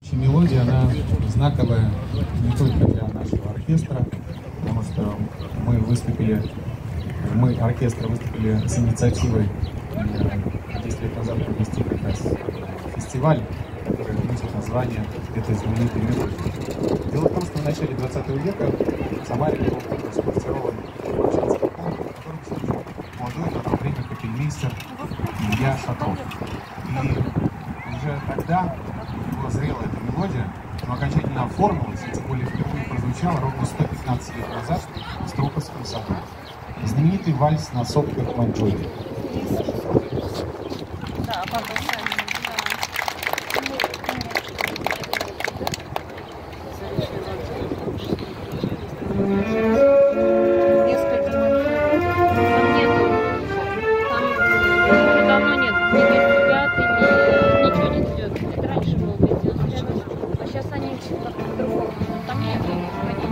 Мелодия, она знаковая не только для нашего оркестра, потому что оркестр выступили с инициативой 10 лет назад провести как раз фестиваль, который носит название этой знаменитой мелодии. Дело в том, что в начале 20 века в Самаре был сформирован Волчанский полк, в котором служил молодой на то время капельмейстер Илья Шатров. И уже тогда была зрела эта мелодия, но окончательно оформилась, и тем более впервые прозвучала ровно 115 лет назад в Строковском саду. Знаменитый вальс на сопках Маньчжурии. Сейчас они по-другому. Там нет.